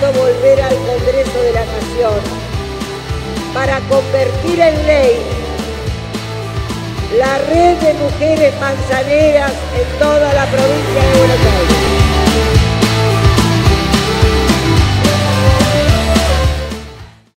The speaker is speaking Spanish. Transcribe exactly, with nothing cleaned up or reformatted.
hizo volver al Congreso de la Nación para convertir en ley la red de mujeres manzaneras en toda la provincia de Buenos Aires.